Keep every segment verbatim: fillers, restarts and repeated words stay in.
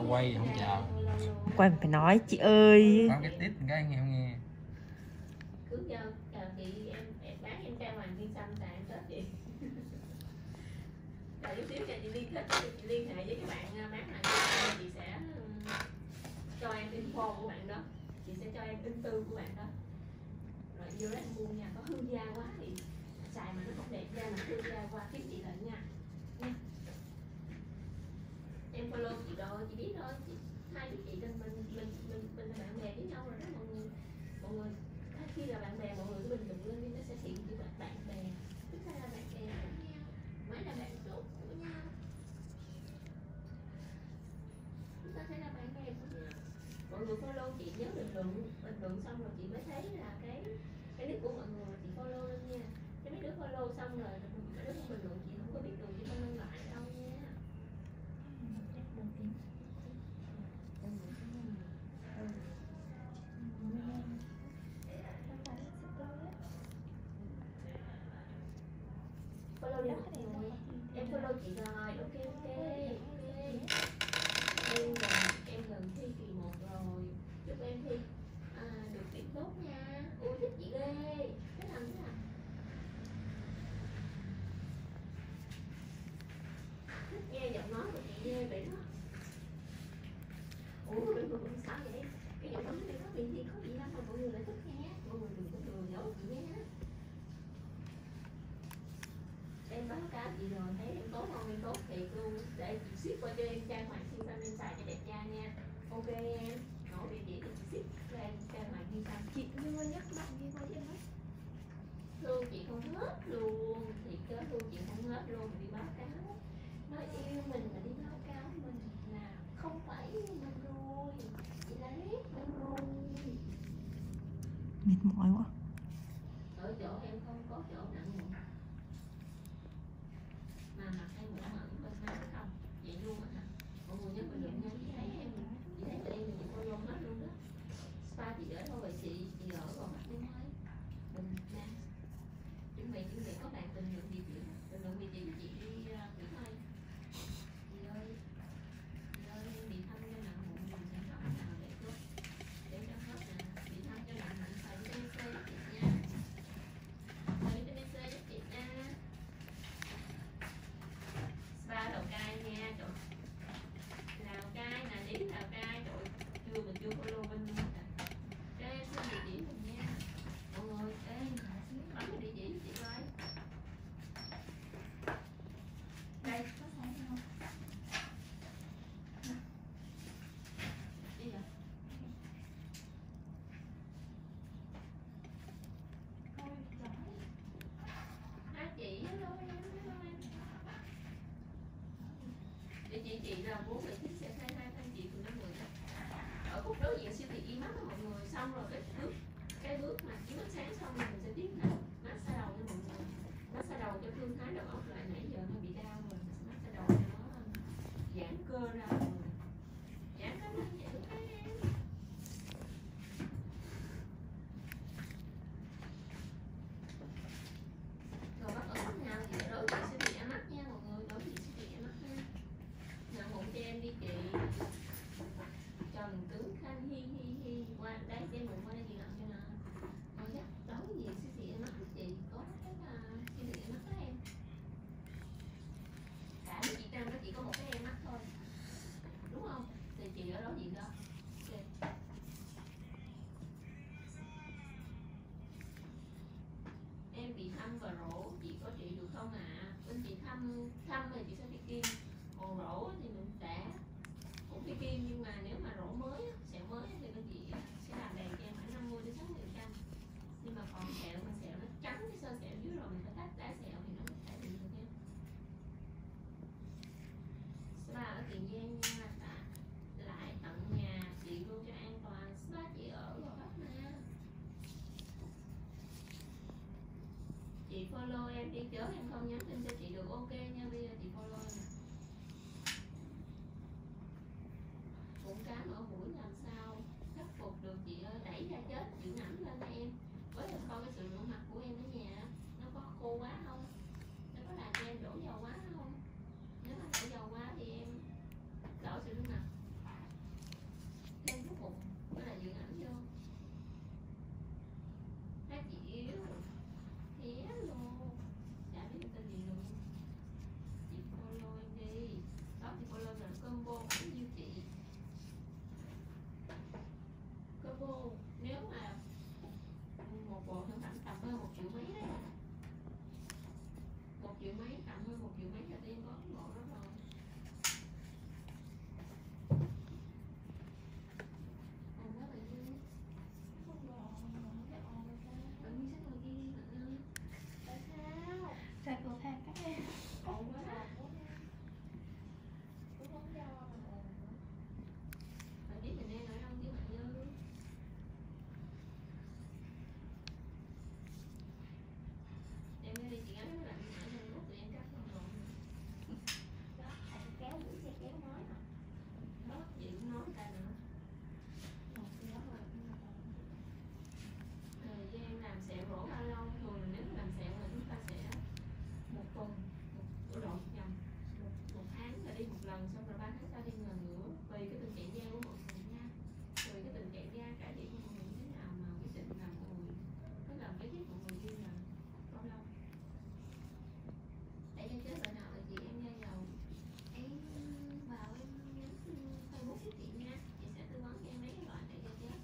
quay không chào. Quay phải nói chị ơi. Có cái tít cái nghe không nghe. Cứ cho chào chị em, em bán em trao hoàng viên xanh tại em Tết chị. Đợi chút xíu cho chị liên kết, chị liên hệ với các bạn bán hoàng viên chị sẽ cho em info của bạn đó, chị sẽ cho em in tư của bạn đó. Rồi vô đó em mua nha, có hư da quá thì xài mà nó không đẹp da mà hư da qua tiếp chị lại nha. Nha. Em follow chị rồi, chị biết thôi, chị hai đứa chị mình mình mình mình mình là bạn bè với nhau rồi đó mọi người. Mọi người khi là bạn bè mọi người cứ bình luận lên đi, nó sẽ hiện chữ bạn bạn bè. Chúng ta là bạn bè của nhau, mới là bạn tốt của nhau. Chúng ta sẽ là bạn bè của nhau. Mọi người follow chị nhớ bình luận, bình luận xong rồi chị mới thấy là cái cái nick của mọi người chị follow lên nha. Cái mấy đứa follow xong rồi mấy đứa không bình luận chị không có biết được, chị không đăng lại đâu nha. Follow đi mọi em follow chị rồi, ok ok ok. Em gần em gần thi kỳ một rồi, chúc em thi à, được điểm tốt nha. Ui thích chị ghê, cái làm thế nào? Thích nghe giọng nói của chị ghê vậy đó. Ủa đừng đừng sao vậy? Cái giọng nói này có bị gì có gì đâu mà mọi người lại thích nghe, mọi người đừng có lừa dối chị nhé. Em báo cáo chị rồi, thấy em tốt không? Em tốt thiệt luôn. Để chị ship qua cho em trang hoàng xinh xanh em xài cho đẹp da nha. Ok em, nổi địa chỉ để chị ship cho em trang hoàng xinh xanh. Chị nhưng nhắc bạn đi qua em hết. Thương chị không hết luôn, thiệt chứ thương chị không hết luôn, đi báo cáo. Nói yêu mình mà đi báo cáo mình là không phải yêu mình rồi. Chị là ghét mình rồi. Mệt mỏi quá. Ở chỗ em không có chỗ nặng mụn. Mà mặt em vẫn hận bên má không? Vậy luôn á hả? Mọi người nhớ bình luận nha, chị thấy em, chị thấy bên em thì chị follow hết luôn đó. Spa chị ở đâu vậy chị? Chị ở Gò Vấp luôn ấy. Bình nha. Chuẩn bị chuẩn bị có bạn tình nguyện địa chỉ, tình nguyện địa chỉ chị đi nghỉ thôi. Chị ơi, chị ơi em bị thăm cho nặng mụn mình sẽ học nào để tốt, để cho hết nè. Bị thăm cho nặng mụn phải vitamin C giúp chị nha. Phải vitamin C giúp chị nha. Spa Lào Cai nha, trời. Lào Cai nè, đi Lào Cai, trời. Chưa mình chưa follow bên luôn cả. Cho em xin địa chỉ mình nha. Mọi người, ê, bấm cái địa chỉ cho chị coi. Đây, có sai không? Đi rồi. Hai chị, hello em, hello em. Địa chỉ chị là bốn bảy chín C hai hai Thanh Chị phường năm mười. Ở khúc đối diện siêu thị y mắt đó mọi người. Xong rồi cái bước cái bước mà chiếu ánh sáng xong rồi mình sẽ tiến hành massage đầu cho mọi người. Massage đầu cho thương thái đầu óc lại, nãy giờ nó bị đau rồi, massage đầu cho nó giãn cơ ra rồi. Giãn cái lên vậy đúng không em? Rồi bắt ở mắt nào thì ở đối diện siêu thị y mắt nha mọi người, đối diện siêu thị y mắt nha. Nặng mụn cho em đi chị. Trần tướng khanh hi hi hi. Qua đây đem mụn qua đây chị làm cho nè. Rồi chắc đối diện siêu thị em mắt của chị có cái uh, siêu thị em mắt đó em. Cả với chị Trâm nó chỉ có một cái em mắt thôi, đúng không? Thì chị ở đối diện đó. Okay. Em bị thâm và rỗ, chị có trị được không ạ? À? Bên chị thâm thâm thì chị sẽ đi kim, còn rỗ thì mình đã cũng đi kim, nhưng mà nếu mà rỗ mới sẹo mới thì bên chị sẽ làm đầy cho em khoảng năm mươi đến sáu mươi phần trăm. Nhưng mà còn sẹo mà sẹo nó trắng cái sơ sẹo dưới rồi mình phải tách đá sẹo thì nó mới cải thiện được em. Spa ở Tiền Giang nha, lại tận nhà chị luôn cho an toàn. Spa chị ở Gò Vấp nha. Chị follow em đi chớ em không nhắn tin cho chị được, ok nha. Bây giờ chị follow em nè. Bụng cám ở mũi làm sao khắc phục được chị ơi? Đẩy ra chết, giữ ẩm lên nha em. Với lại coi cái sự rửa mặt của em ở nhà nó có khô quá không? Nó có làm cho em đổ dầu quá không? Nếu mà đổ dầu quá thì em đổ sự rửa mặt. chậm hơn một triệu mấy là em có bộ đó rồi. Ồ quá tự nhiên. Không bộ, cái ồ rồi sao? Tự nhiên sách ngồi kia đi Mạnh ơi. Tại sao? Rồi cầu thang các em. Ồ quá. Cũng không do mà ồn nữa. Phải biết mình đang ở đâu chứ Mạnh ơi. Em đi chị gắn cái lạnh ở trong lúc tụi em cắt không rồi. Đó, phải kéo mũi xe kéo nói hả? Đó, chị cũng nói ta nữa. Một cái đó rồi. Thời gian làm sẹo rỗ bao lâu? Thường nếu làm sẹo là chúng ta sẽ một tuần, một độ nhầm, một, một tháng là đi một lần, xong rồi ba tháng sau đi lần nữa, tùy cái tình trạng da của mọi người nha. Tùy cái tình trạng da cải thiện của mọi người thế nào mà quyết định là mọi người cái lần kế tiếp mọi người đi là bao lâu. Để cho chết rồi nào là chị em da dầu em vào em nhắn Facebook với chị nha, chị sẽ tư vấn cho em mấy cái loại để cho chết.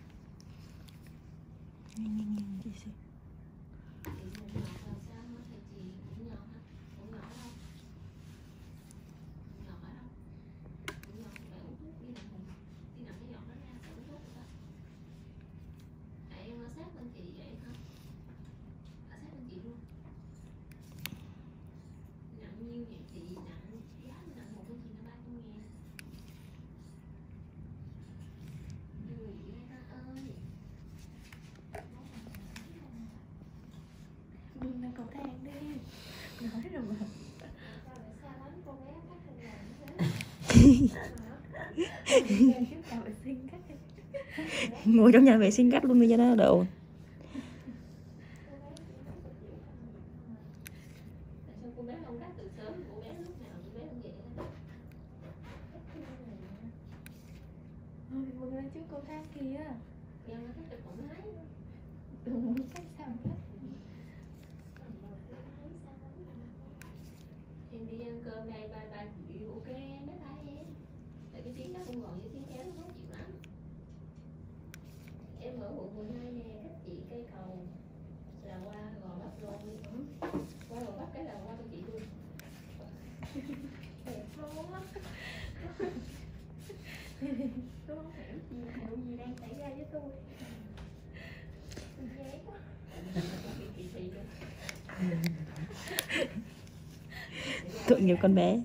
Nhìn nhìn nhìn chị xem. Chị mụn nhọt là sao hả thầy chị? Mụn nhọt hả? Mụn nhọt ở đâu? Mụn nhọt ở đâu? Mụn nhọt thì phải uống thuốc đi nằm mụn, đi nằm cái nhọt đó ra phải uống thuốc rồi đó. À, em ở sát bên chị vậy hả? Ở sát bên chị luôn. Nặng nhiêu vậy chị? Nặng giá nặng một cái gì nó ba trăm ngàn. Người vậy ta ơi. Đừng lên cầu thang đi. Nói rồi mà. Sao lại xa lắm cô bé cắt thành làm thế? Trước nhà vệ sinh cắt đi. Ngồi trong nhà vệ sinh cắt luôn đi cho nó đỡ ồn. Tại sao cô bé không cắt từ sớm? Cô bé lúc nào cô bé cũng vậy đó. Thôi mình lên trước cầu thang kìa. Em nó cắt được thoải mái. Đừng muốn cắt sao hết. Em đi ăn cơm đây ba ba chị ok em bé tay em. Tại cái tiếng đó cũng gọi với tiếng kéo nó khó chịu lắm. Em ở quận mười hai nè, cách chị cây cầu là qua Gò Vấp rồi. Qua Gò Vấp cái là qua bên chị luôn. Đẹp luôn á. Tôi không hiểu gì hiểu gì đang xảy ra với tôi. Tôi ghét quá. Kỳ thị luôn. Tội nghiệp con bé.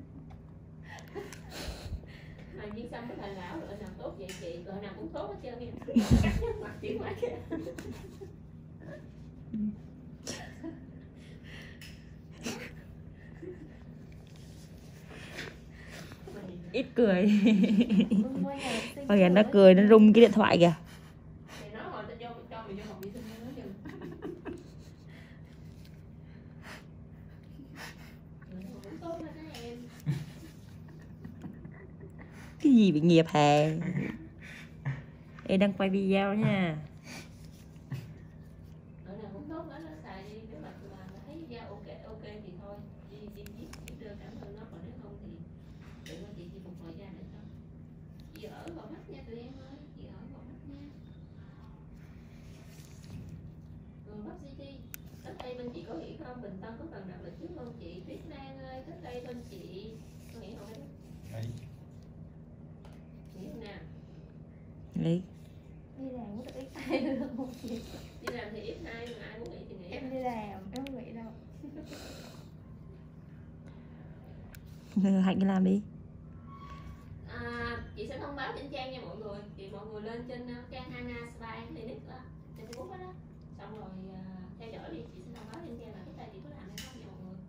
Mà viên xăm cái thành lão rồi nào tốt vậy chị, rồi nào cũng tốt hết trơn em. Cắt nhất mặt chị quá kìa. Ít cười. Bưng qua nhà vệ sinh Bây giờ nó rồi. cười nó rung cái điện thoại kìa. Thì nói rồi tao cho cho mày vô học vệ sinh cho nó chừng. Cũng tốt hết đó em. Cái gì bị nghiệp hè. Ê đang quay video nha. Rồi nào cũng tốt hết đó, xài đi, nếu mà mà thấy da ok ok thì thôi, chị chị viết viết đơn cảm ơn nó, còn nếu không thì để cho chị chị phục hồi da để cho. Chị ở Gò Vấp nha tụi em ơi, chị ở Gò Vấp nha. Gò Vấp City. Cách đây bên chị có nghỉ không? Bình Tân có cần đặt lịch trước không chị? Tuyết Lan ơi, cách đây bên chị có nghỉ không em? Đấy. Nghỉ hôm nào? Lý. Đi làm có được ít ai được không chị? Đi làm thì ít hai, mà ai muốn nghỉ thì nghỉ. Em đi làm, em không nghĩ đâu. Hạnh đi làm đi. À, chị sẽ thông báo trên trang nha mọi người. Thì mọi người lên trên uh, trang Hana Spa Clinic đó, trên Facebook đó, đó. Xong rồi uh, theo dõi đi, chị sẽ thông báo trên trang là cái tay chị có làm hay không nha mọi người.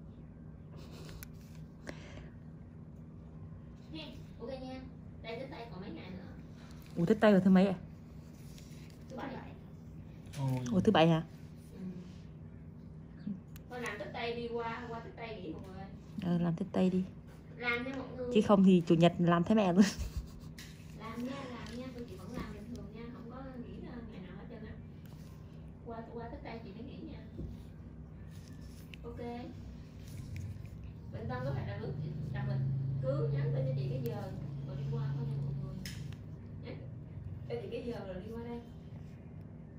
Hen, ok nha. Đây đến tay còn mấy ngày nữa. Ủa thích tay vào thứ mấy à? Thứ bảy. Ôi. Ủa thứ bảy hả? Ừ. Thôi làm tích tay đi, qua qua tích tay nghỉ mọi người. Ờ làm thích tay đi. Làm nha mọi người. Chứ không thì chủ nhật làm thế mẹ luôn. Làm nha, làm nha, tôi chị vẫn làm bình thường nha, không có nghỉ ngày nào hết trơn á. Qua qua tích tay chị phải nghỉ nha. Ok. Bình Tân có phải là nước chị đặt lịch cứ nhắn tin cho chị cái giờ rồi đi qua thôi nha mọi người. Nhắn cho chị cái giờ rồi đi qua đây.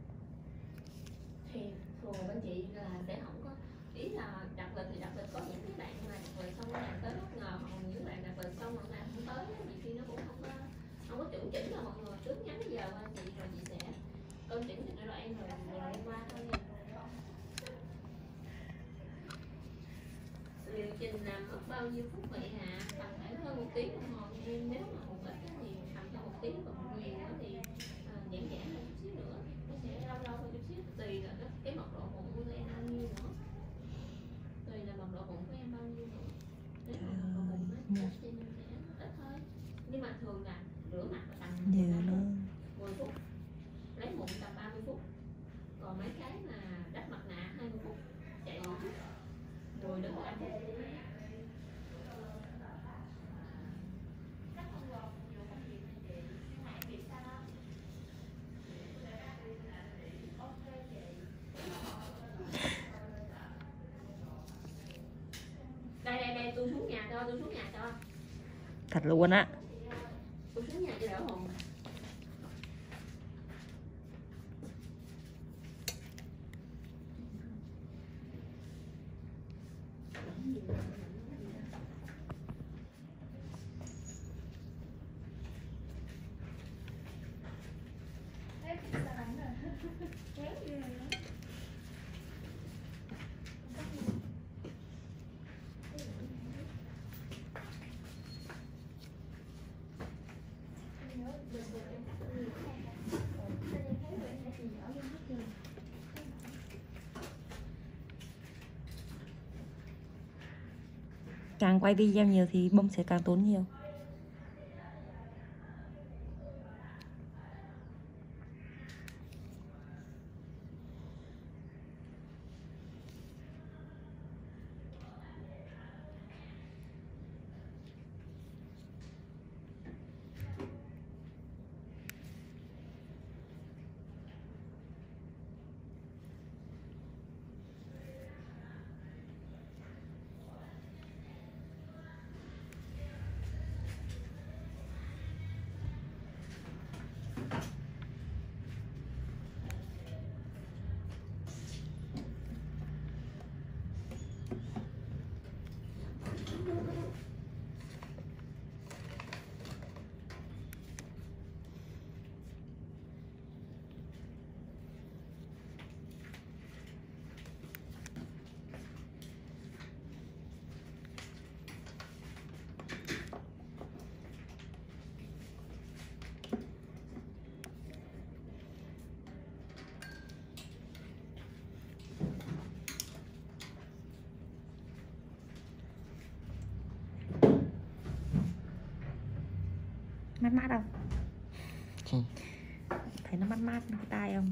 Thì thường bên chị là sẽ không có, ý là đặt lịch thì đặt lịch có những cái Liệu trình là mất bao nhiêu phút vậy hả? Tầm khoảng hơn một tiếng đồng hồ nha em. Nếu mà một ít thì tầm cho một tiếng, còn một nhiều nữa thì à, giãn giãn một chút xíu nữa. Nó sẽ lâu lâu hơn chút xíu, tùy là cái, cái mật độ mụn của em bao nhiêu nữa. Tùy là mật độ mụn của em bao nhiêu nữa. Nếu mà mật độ mụn nó ít thì mình sẽ ít thôi. Nhưng mà thường là rửa mặt là tầm Nhiều luôn. mười phút, lấy mụn tầm ba mươi phút. Còn mấy cái mà đắp mặt nạ hai mươi phút, chạy một chút mười đến mười lăm phút. Đây đây đây, tôi xuống nhà cho, tôi xuống nhà cho. Thật luôn á. Tôi xuống nhà cho đỡ hồn. Càng quay video nhiều thì bông sẽ càng tốn nhiều. Mát mát không? Ừ. Thấy nó mát mát cái tai không?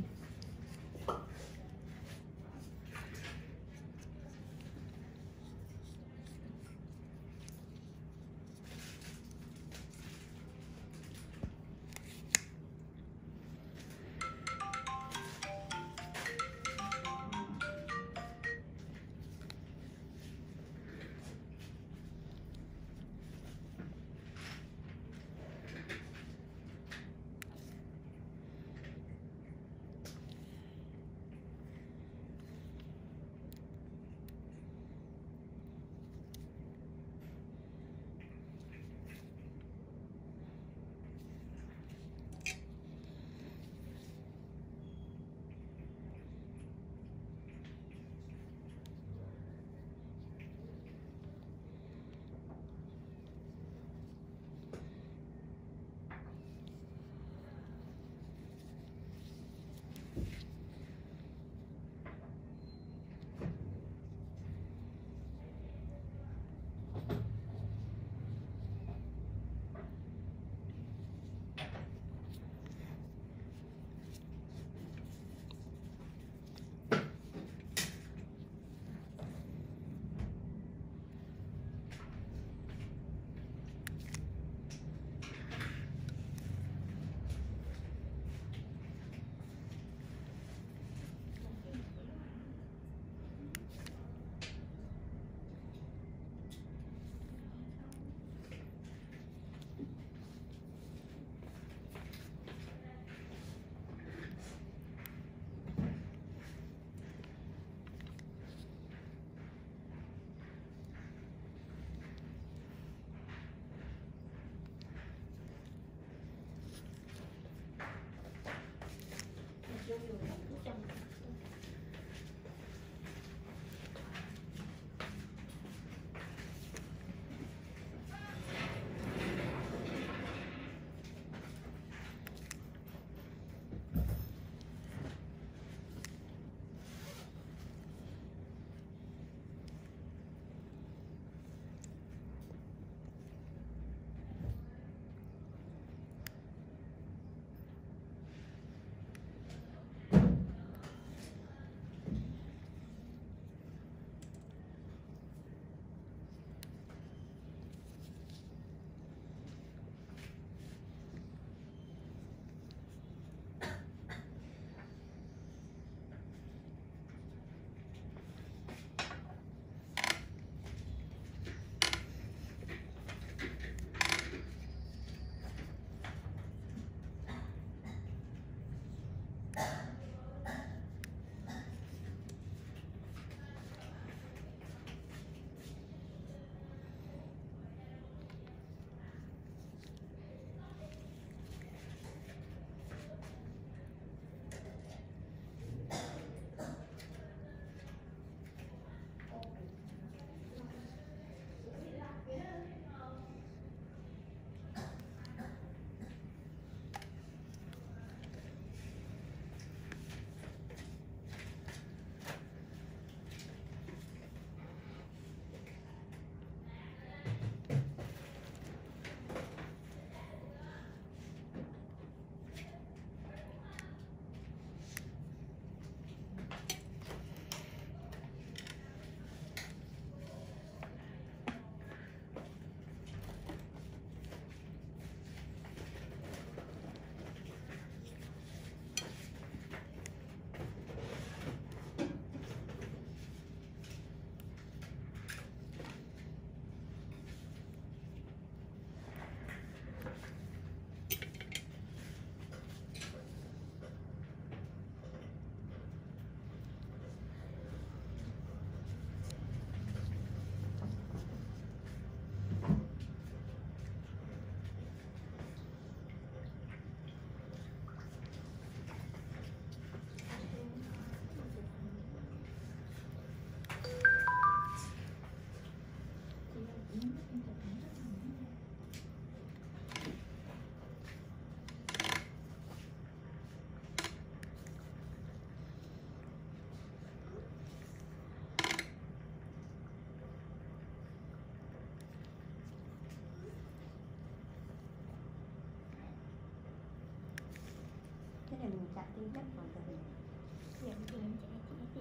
tiên chắc còn rồi. Giờ thì em chạy chị đi.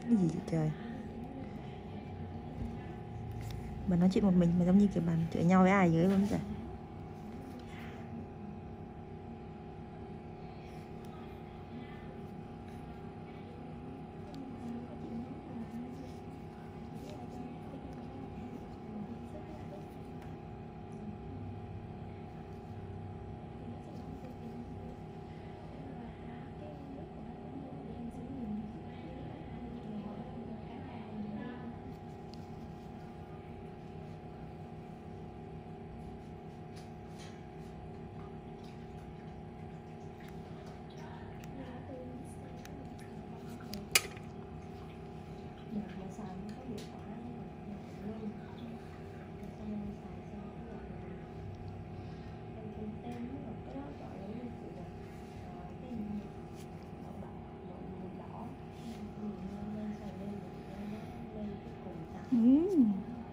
Cái gì vậy trời? Mà nói chuyện một mình mà giống như kiểu bàn chửi nhau với ai dưới luôn trời. Uhm.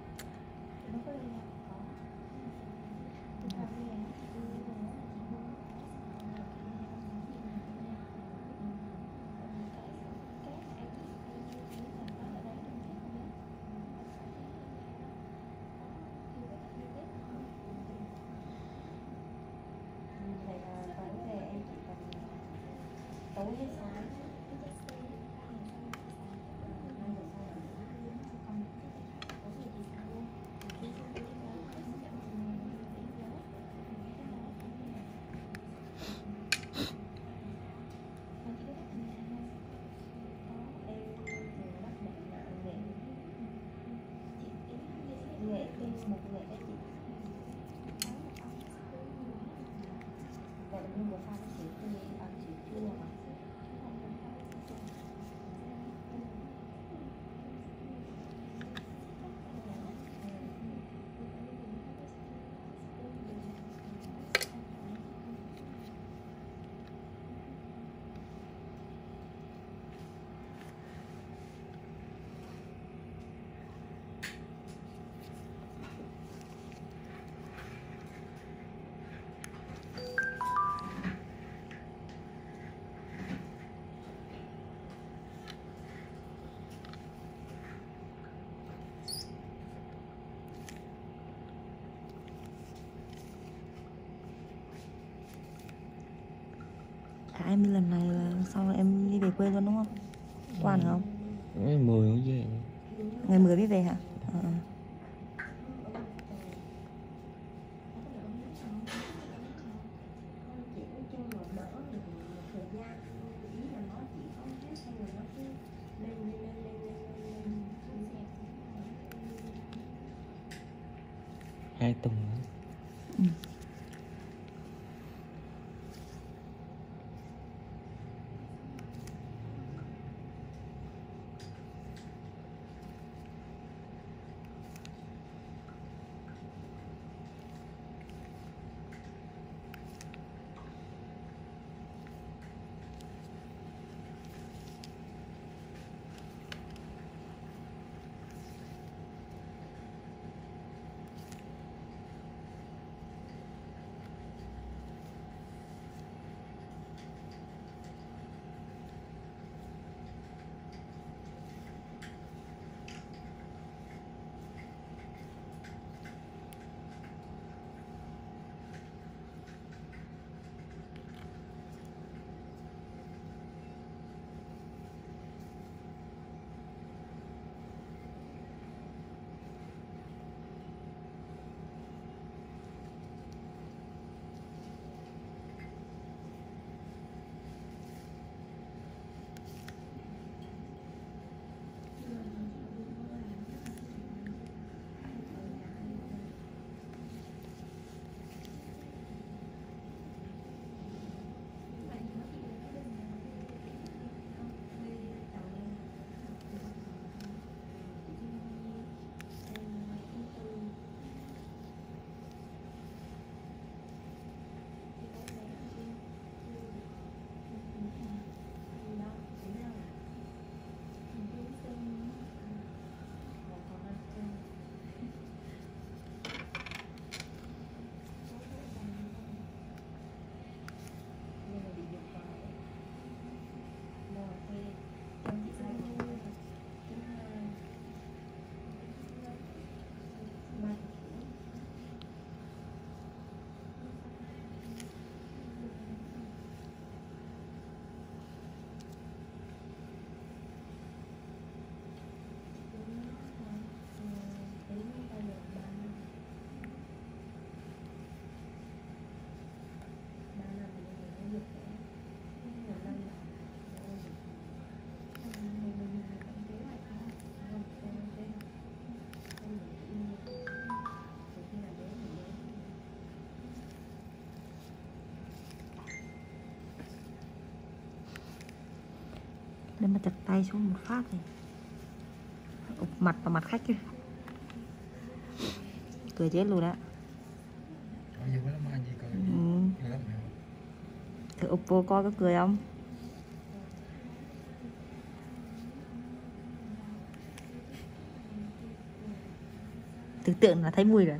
À, em đi lần này là sau này em đi về quê luôn đúng không? Quan không? Ngày mười cũng về. Ngày mười mới về hả? Ờ. À. Hai tuần nữa. Ừ. mà chặt tay xuống một phát này, ụp mặt vào mặt khách kia, cười chết luôn đó. Ủa gì quá lắm anh gì cười. Ừ. Cười lắm hả? Thử ụp vô coi có cười không. Tưởng tượng là thấy mùi rồi.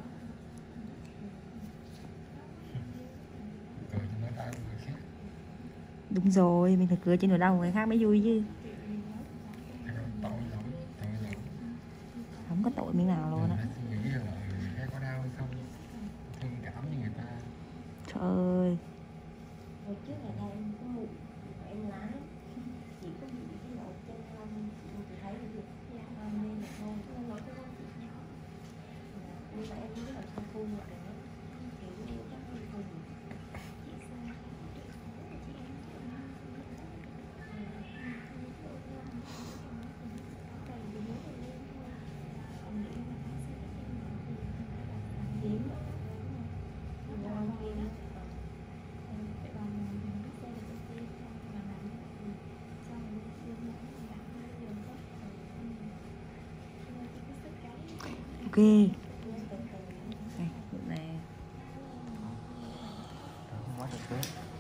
Cười cho nó đau người khác. Đúng rồi, mình phải cười trên nỗi đau của người khác mới vui chứ. Tội lỗi, tội lỗi. Không có tội miếng nào luôn á. Mình nghĩ là người khác có đau hay không, thương cảm như người ta. Trời ơi. Hồi trước là đây em có mụn và em lái, chỉ có bị cái lỗ chân lông, chị thấy là được làm nên là thôi, nó lỗi cái lông chị nhỏ. Nhưng mà em biết là không phun lại nữa, kiểu như chắc không phun. Chị sao? Ok. Này, này. Quá thực tế.